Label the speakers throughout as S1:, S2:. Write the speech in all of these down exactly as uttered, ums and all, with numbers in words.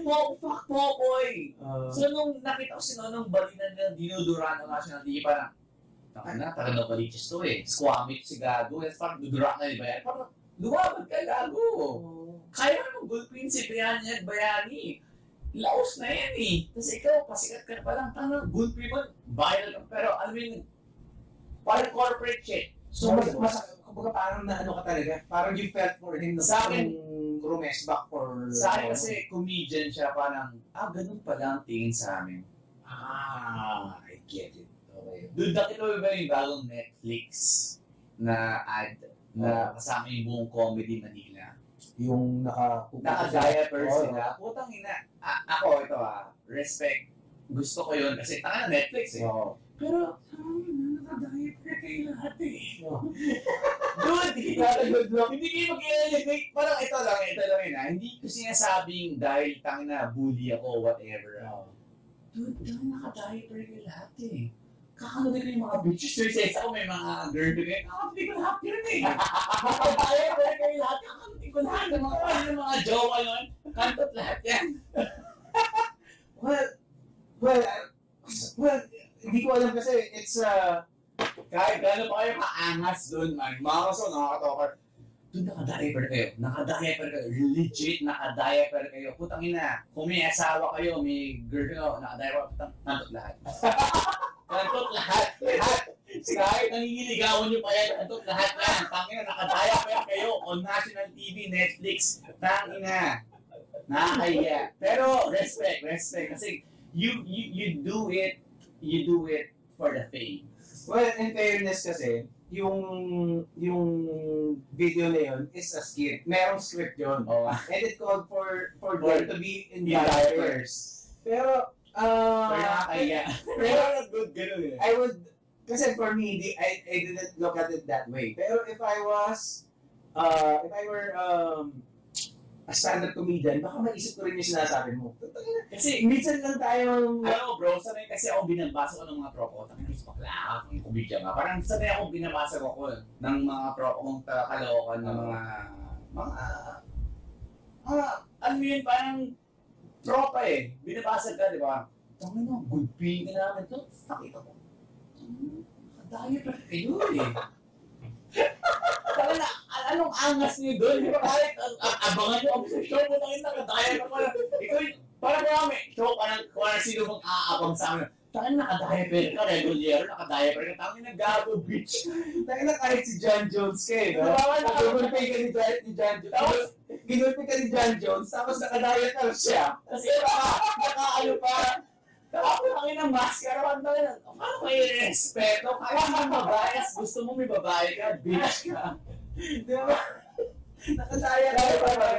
S1: mo, fuck mo, boy. Uh, so, nung nakita ko si Nonong balinan ng dinudura ng national T V, parang, taka na, taga na baliches to eh. Squamit si Gago. Yes, parang dudura na yung bayan. Parang, luwabad ka, Gago. Oh. Kaya mo, gulpin si Bayani at Bayani. Laos na yan eh. Tapos ikaw, pasikat ka pa lang, tanong, gulpin mo, viral ka. Pero, alam mo yun, parang corporate shit.
S2: So, mas, mas, kumbaga parang na ano ka talaga, parang you felt for him na
S1: sa akin,
S2: rumes back for...
S1: Sa akin kasi, comedian siya, parang, ah, ganun pala ang tingin sa amin.
S2: Ah, I get it. Okay.
S1: Doon, nakita mo ba yung bagong Netflix na ad na kasama yung buong Comedy Manila?
S2: Yung naka...
S1: Naka-diaper sila. Putang ina. A- ako, ito ah, respect. Gusto ko yun kasi tanga na Netflix eh.
S2: Oh.
S1: Pero, sabi na, naka-diaper kayo lahat eh.
S2: Oh.
S1: Dude, hindi kayo mag-i-elevate. Parang ito lang, ito lang yun ah. Hindi ko sinasabing dahil tanga na bully ako, whatever. Oh. Dude, naka-diaper kayo lahat eh. Kakanood ko yung mga bitches. So, isa ako may mga girl ko kayo. Kakanood ko lahat yun eh. Naka-diaper kayo lahat. Kakanood ko lahat. Yung mga, yung mga jowa yun. Kantot lahat yan.
S2: well, well, well, hindi ko alam kasi it's uh,
S1: kahit gano'n pa kayo kaangas doon, man. Mga kaso, nakakatokar. Doon naka-diaper kayo. Naka-diaper kayo. Legit naka-diaper kayo. Putang ina. Kung may asawa kayo, may girl kayo, naka-diaper. Putang, kantot lahat. Kantot lahat. Lahat. Kahit nangingiligawan nyo pa yan, kantot lahat yan. Tangina, naka-diaper kayo on national T V, Netflix. Tangina. Nakakaya. Pero, respect, respect. Kasi, you, you, you do it, you do it for the fame.
S2: Well, in fairness kasi, yung yung video na yun is a skit. Merong script yun.
S1: Oh.
S2: And it called for for them to be in
S1: diapers.
S2: diapers. Pero, uh,
S1: pero nakakaya.
S2: Pero,
S1: good ganun eh.
S2: I would, kasi for me, di, I, I didn't look at it that way. Pero if I was, uh, if I were, um, a stand-up comedian, baka maisip ko rin yung sinasabi mo.
S1: Kasi minsan lang tayo, ano bro, sanay kasi ako binabasa ko ng mga tropa ko. Tapos mas bakla akong comedian nga. Parang sanay akong binabasa ko ko ng mga tropa kong kalokan ng mga, mga, mga, ano yun, parang tropa eh. Binabasa ka, di ba? Tangin mo, good pay ka namin. Ito, nakita ko. Nakadaya pa kayo eh. Taka na, anong angas niyo doon? Di ba kahit abangan niyo ako sa show mo na yun, nakadaya ka pala. Ikaw yun, parang marami. Show, parang parang sino bang aabang sa amin. Taka na, nakadiaper ka, regular, nakadiaper ka. Taka na, gago, bitch.
S2: Taka na, kahit si John Jones ka eh, no? Ginulpay ka ni John Jones. Tapos, ginulpay ka ni John Jones, tapos nakadiaper siya.
S1: Kasi naka-ano pa. Tapos ang inang maskara, paano tayo, paano kayo respeto? Kahit mo mabayas, gusto mo may babae ka, bitch ka.
S2: Di ba? Nakadaya ka pa.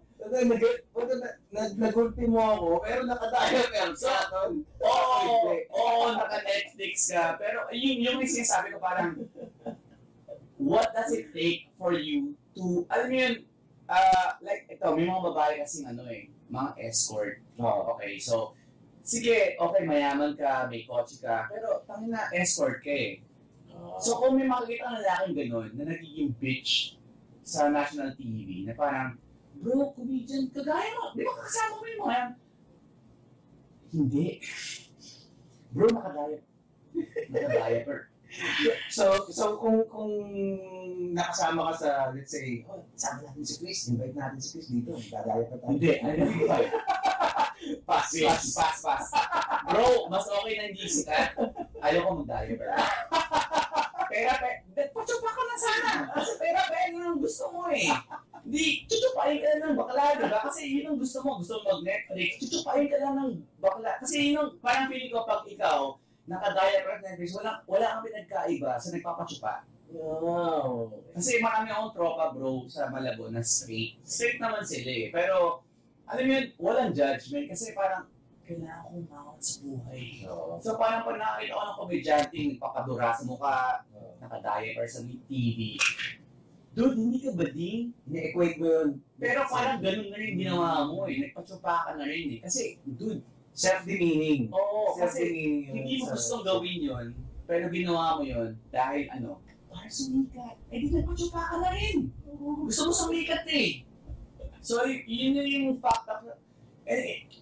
S2: Nagulpi mo ako, pero nakadaya ka sa aton.
S1: Oo, oo, naka-Netflix ka. Pero yun yung sinasabi ko parang, what does it take for you to, alam mo yun, uh, like ito, may mga babae kasing ano eh, mga escort. Oh, okay, so, sige, okay, mayaman ka, may kotse ka, pero tangin na, escort ka eh. Uh, so kung may makikita ang lalaking gano'n na nagiging bitch sa national T V, na parang, bro, comedian, kagaya mo, di ba kasama mo yung mga yan? Hindi. Bro, nakadaya. Nakadiaper.
S2: So, so kung kung nakasama ka sa, let's say, oh, sama natin si Chris, invite natin si Chris dito, dadaya pa tayo.
S1: Hindi, ano hindi ba? Pass, pass, pass, pass. Bro, mas okay na hindi sikat. Ayaw ko mag-diaper. Pera, pera. Pachupa ka na sana. Kasi pera, pera yun ang gusto mo eh. Hindi, chuchupain ka lang ng bakla, diba? Kasi yun ang gusto mo. Gusto mo mag-Netflix. Chuchupain ka lang ng bakla. Kasi yun ang, parang feeling ko pag ikaw, naka-diaper at Netflix, wala, wala kang pinagkaiba sa nagpapachupa.
S2: Wow.
S1: Kasi marami akong tropa bro sa Malabo na straight. Straight naman sila eh. Pero, alam mo yun, walang judgment kasi parang kailangan kong makakot sa buhay. Oh. So parang pag nakakita ko ng komedyante, nagpapadura sa mukha, oh, naka-diaper sa T V. Dude, hindi ka bading?
S2: Ini-equate mo yun.
S1: Pero parang ganun na rin ginawa mo eh. Nagpatsupa ka na rin eh. Kasi, dude,
S2: self-demeaning.
S1: Oo, kasi
S2: self-demeaning
S1: hindi mo gustong gawin yun, pero ginawa mo yun dahil ano, para sumikat. Eh di nagpatsupa ka na rin. Gusto mo sumikat eh. So, yun yung fact up. Eh,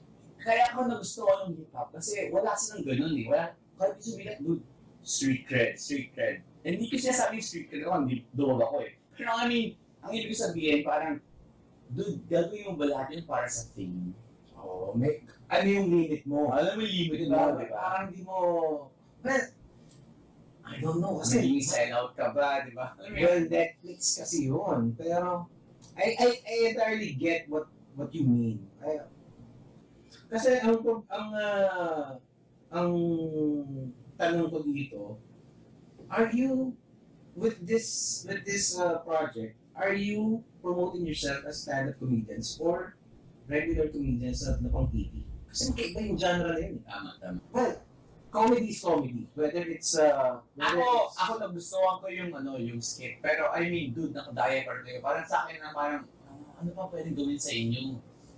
S1: kaya ako nagustuhan ng hip-hop kasi wala silang ganun eh. Wala, kahit yung sumigat, dude, street cred, street cred. Hindi ko siya sabi street cred ako, hindi duwag ako eh. Pero I mean, ang ibig sabihin, parang, dude, gagawin mo ba lahat yun para sa fame?
S2: Oo, may, ano yung limit mo?
S1: Alam mo yung limit
S2: Diba?
S1: mo, di ba?
S2: Parang hindi mo, well, I don't know, kasi,
S1: Magiging sell-out ka ba, di ba?
S2: well, Netflix kasi yun. Pero, I, I, I entirely get what what you mean. I, kasi ang, ang, uh, ang tanong ko dito, are you, with this, with this uh, project, are you promoting yourself as stand-up comedians or regular comedians na, na pang T V? Kasi magkaiba yung genre na yun.
S1: Tama, tama.
S2: Well, comedy is comedy. Whether it's, uh, whether
S1: Ako,
S2: it's,
S1: ako nagustuhan ko yung ano, yung skit. Pero I mean, dude, naka-diaper kayo. Parang sa akin na parang, ah, ano pa pwedeng gawin sa inyo?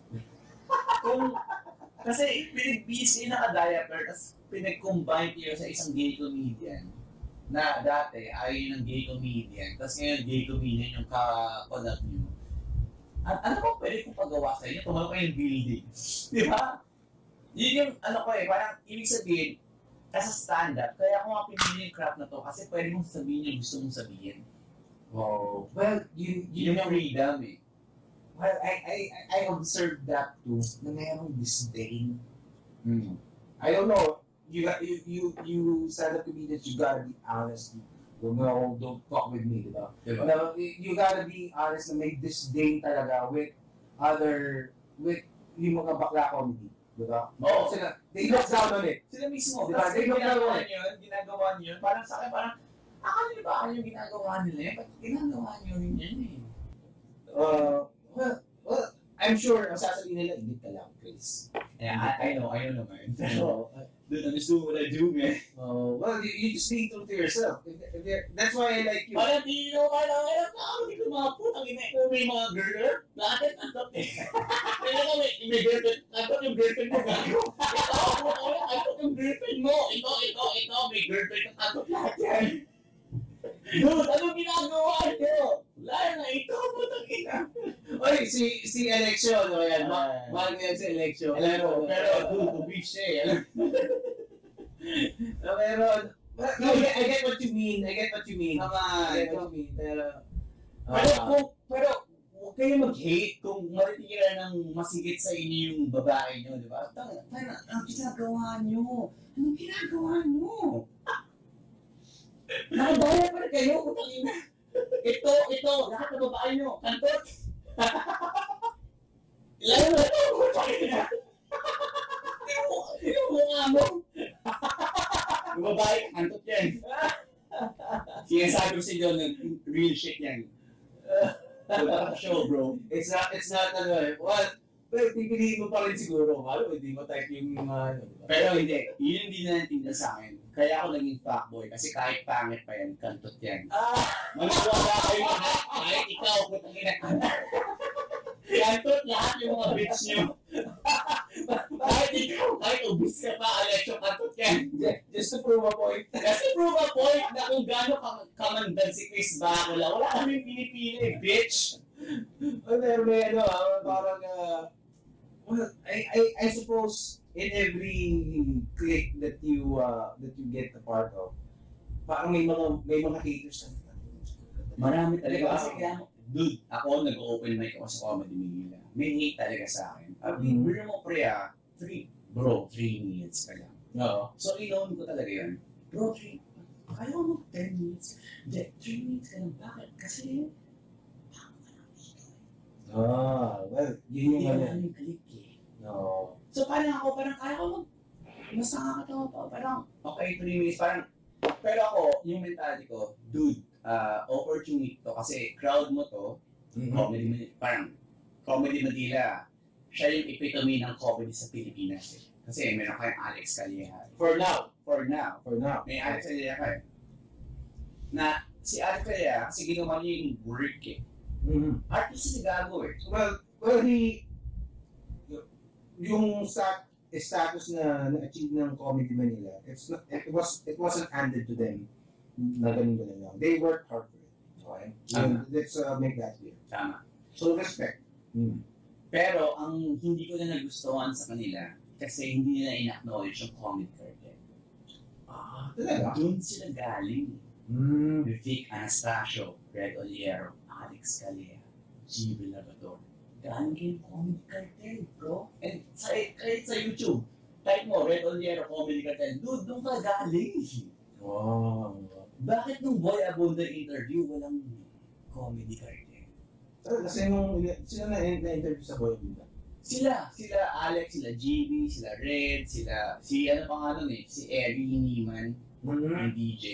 S1: Kung, kasi pinag-bis kayo naka-diaper, tapos pinag-combine kayo sa isang gay comedian na dati ayaw ng gay comedian, tapos ngayon gay comedian yung ka-collab nyo. At ano pa pwede kong pagawa sa inyo? Tumalo kayo yung building. Di ba? Yun yung ano ko eh, parang ibig sabihin, as a stand-up, kaya ako nga pinili yung crap na to kasi pwede mong sabihin yung gusto mong sabihin.
S2: oh, well, you, you
S1: Yun
S2: know,
S1: yung freedom eh.
S2: well, I, I, I observed that too, na mayroong disdain.
S1: Mm.
S2: I don't know, you, got- you, you, you stand-up comedians, you gotta be honest. Huwag mo akong don't fuck with me, di ba?
S1: Diba?
S2: No, you gotta be honest na may disdain talaga with other, with yung mga bakla comedy. Di ba?
S1: Oo.
S2: Sila, they look down on it.
S1: Sila mismo,
S2: Diba?
S1: kasi
S2: They don't
S1: ginagawa
S2: know.
S1: niyo yun, ginagawa niyo yun, parang sa akin parang, akala niyo ba ako yung ginagawa nila yun? Ba't ginagawa niyo rin yan eh?
S2: Uh, well, well, I'm sure, ang sasabihin nila, hindi ka lang, Chris.
S1: Yeah, I, I know, I know naman. Pero,
S2: So,
S1: dude, I'm just doing what I do, man.
S2: uh, well, you, you just being true to yourself. If, if you're- that's why I like you.
S1: Parang di nyo ka lang, alam na ako, di ko mga putang ina, kung may mga girl, lahat ang top eh. Kaya ka may, may girlfriend, kantot yung girlfriend mo, gago. Ito, ako, kantot yung girlfriend mo, ito, ito, ito, may girlfriend ang kantot lahat yan. Dude, anong ginagawa nyo? Wala na, ito, putang ina.
S2: Oy, si si election, o yan. Ma
S1: Ah.
S2: mahal mo yan si election.
S1: Alam mo, pero dude, tubig siya eh. Alam mo.
S2: Uh, pero, but, no, I, get, I get what you mean. I get what you mean.
S1: Tama,
S2: I get
S1: ito.
S2: what you mean. Pero,
S1: Pero
S2: ah,
S1: kung, pero huwag kayo mag-hate kung matitira ng masigit sa inyo yung babae nyo, di ba? Tanga, tanga, anong ginagawa nyo? Anong ginagawa nyo? Nakabaya pa rin kayo, utang ina. Ito, ito, lahat ng babae nyo, kantot. Lalo na ito, utang ina. Yung mukha mo. Yung babae, kantot yan. Sinasabi ko sa inyo, real shit yan. Wala ka show, bro.
S2: it's not, it's not, ano eh. Well, well, pipiliin mo pa rin siguro. Malo, hindi mo type yung mga, ano, diba?
S1: Pero hindi, yun hindi na natinda sa akin. Kaya ako naging fuckboy kasi kahit pangit pa yan, kantot yan.
S2: Ah!
S1: Maniwala kayo lahat, kahit ikaw, putang ina. Kantot lahat yung mga bitch nyo. Kahit ikaw, kahit ubis ka pa, election, kantot yan.
S2: Just to prove a point.
S1: Kasi prove a point na kung gaano ka- kamandan si Chris Bacula, wala kaming pinipili, bitch.
S2: Well, pero may ano, ah, parang, uh, well, I, I, I suppose in every clique that you uh, that you get a part of, parang may mga may mga haters ka.
S1: Marami talaga.
S2: Diba?
S1: Kasi kaya, dude, ako nag-open mic ako sa Comedy Manila. May hate talaga sa akin. Uh,
S2: Mm.
S1: Biro mo pre ah, three, bro, three minutes ka lang.
S2: Oo.
S1: So, inon ko talaga yun. Bro, three, kaya mo ten minutes. Hindi, three minutes ka lang. Bakit? Kasi, bago ka lang dito.
S2: Ah, well, yun
S1: Hindi
S2: yung
S1: ka
S2: ano.
S1: namin click eh.
S2: No.
S1: So, parang ako, parang kaya ko mag, mas nakakatawa pa. Parang, okay, three minutes. Parang, pero ako, yung mentality ko, dude, uh, opportunity to. Kasi crowd mo to,
S2: Mm-hmm.
S1: Comedy Manila, parang, Comedy Manila, siya yung epitome ng comedy sa Pilipinas eh. Kasi meron kayong Alex Calleja.
S2: For now.
S1: For now.
S2: For now.
S1: May Alex Calleja ka eh. Na, si Alex Calleja, kasi ginawa niya yung work eh.
S2: Mm-hmm.
S1: Artist si gago eh.
S2: Well, well, he, yung stat, status na na-achieve ng Comedy Manila, it's not, it was it wasn't handed to them na ganun ganun lang. They worked hard for it. Okay?
S1: Tama.
S2: Let's uh, make that clear.
S1: Tama.
S2: So, respect. Mm.
S1: Pero, ang hindi ko na nagustuhan sa kanila, Kasi hindi nila in-acknowledge yung comedy cartel.
S2: Ah, talaga?
S1: Doon sila galing.
S2: Mm.
S1: Vic Anastasio, Red Oliero, Alex Calea, G. Labrador. Galing kayo comedy cartel, bro. And sa, kahit sa YouTube, type mo, Red Oliero Comedy Cartel, dude, doon ka galing.
S2: Wow.
S1: Bakit nung Boy Abunda interview, walang comedy cartel?
S2: Kasi nung sila na na-interview sa Boy Abunda.
S1: Sila, sila Alex, sila G B, sila Red, sila, si ano pa nga nun eh, si Eddie Hiniman,
S2: Mm-hmm.
S1: yung D J.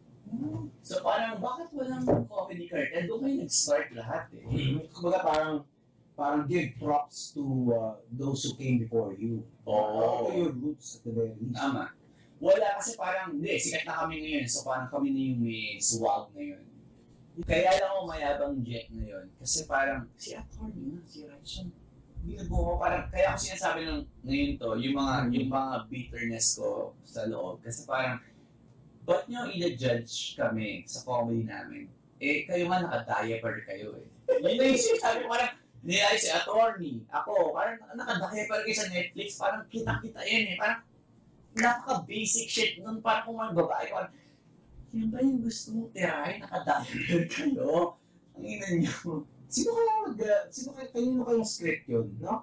S1: So parang, bakit walang comedy cartel? Doon kayo nag-start lahat eh.
S2: Mm-hmm. Kumbaga parang, parang give props to uh, those who came before you.
S1: Oo.
S2: To your roots at the very least.
S1: Tama. Wala kasi parang, hindi, sikat na kami ngayon, so parang kami na yung may swag ngayon. Kaya lang ako mayabang jet ngayon, kasi parang, si attorney na, si Rachel, binabuo ko parang, kaya ako sinasabi ng ngayon to, yung mga, yung mga bitterness ko sa loob, kasi parang, ba't nyo i-judge kami sa comedy namin? Eh, kayo nga naka-diaper kayo eh. Yun na yung sinasabi ko, parang, nilay si attorney, ako, parang naka-diaper kayo sa Netflix, parang kita-kita yan eh, parang, napaka-basic shit nun, parang kung mga babae, parang, yun ba yung gusto mong tirahin, naka-diaper kayo? Ang ina nyo.
S2: Sino kaya mag, uh, sino kaya, kanino kayong script yun, no?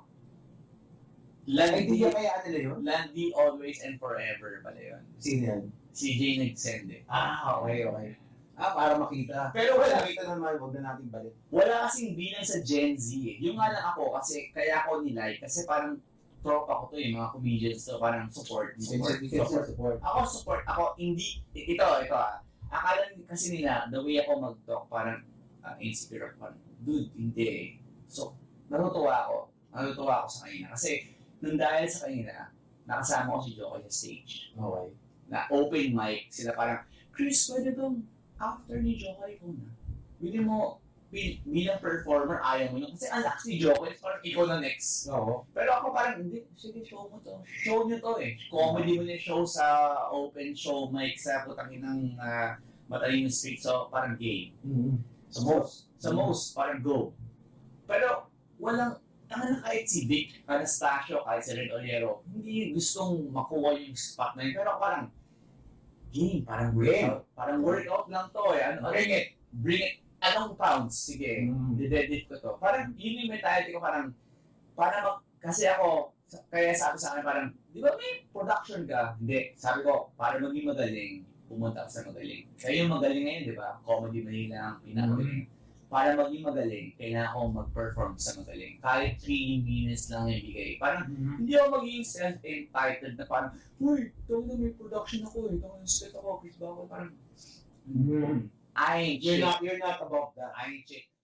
S1: Landy,
S2: Idea kaya nila yun?
S1: Landy Always and Forever pala yun.
S2: Sino yan?
S1: Si Jay nag-send eh.
S2: Ah, okay, okay. Ah, para makita.
S1: Pero wala.
S2: Makita naman, huwag na natin balik.
S1: Wala kasing bilang sa Gen Z eh. Yung nga lang ako, kasi kaya ako nilike, kasi parang tropa ko to eh, mga comedians to, parang support. Support,
S2: You can
S1: support.
S2: support.
S1: Ako support, ako hindi, ito, ito ah. Akala kasi nila, the way ako mag-talk, parang uh, insecure ako, parang, dude, hindi eh. So, natutuwa ako. Natutuwa ako sa kanina. Kasi, nung dahil sa kanina, nakasama ko si Jokoy sa stage.
S2: Okay.
S1: Na open mic, sila parang, Chris, pwede bang after ni Jokoy ko na? Pwede mo, bil- bilang performer, ayaw mo yun. Kasi ang lakas ni Jokoy, parang ikaw na next.
S2: Oo.
S1: Pero ako parang, hindi, sige, show mo to. Show nyo to eh. Comedy mo na show sa open show mic sa putangin ng uh, Matalino Street. So, parang game.
S2: Mm-hmm.
S1: Sa most. Sa most, parang go. Pero, walang, tanga na kahit si Vic Anastasio, kahit si Red Oliero, hindi gustong makuha yung spot na yun. Pero parang, game, parang workout. Parang workout lang to eh. Ano, bring it. Bring it. Anong pounds? Sige,
S2: Mm.
S1: didedit ko to. Parang, yun yung mentality ko, parang, para mag, kasi ako, kaya sabi sa akin parang, di ba may production ka? Hindi. Sabi ko, para maging magaling, pumunta ka sa magaling. Kayo yung magaling ngayon, di ba? Comedy Manila ang pinakagaling. Para maging magaling, kailangan akong mag-perform sa magaling. Kahit three minutes lang yung bigay. Parang,
S2: Mm-hmm.
S1: hindi ako magiging self-entitled na parang, uy, ito na may production ako, ito na set ako, Chris Bacula. Parang,
S2: Mm-hmm.
S1: I ain't
S2: You're
S1: shit.
S2: not, you're not about that.
S1: I ain't shit.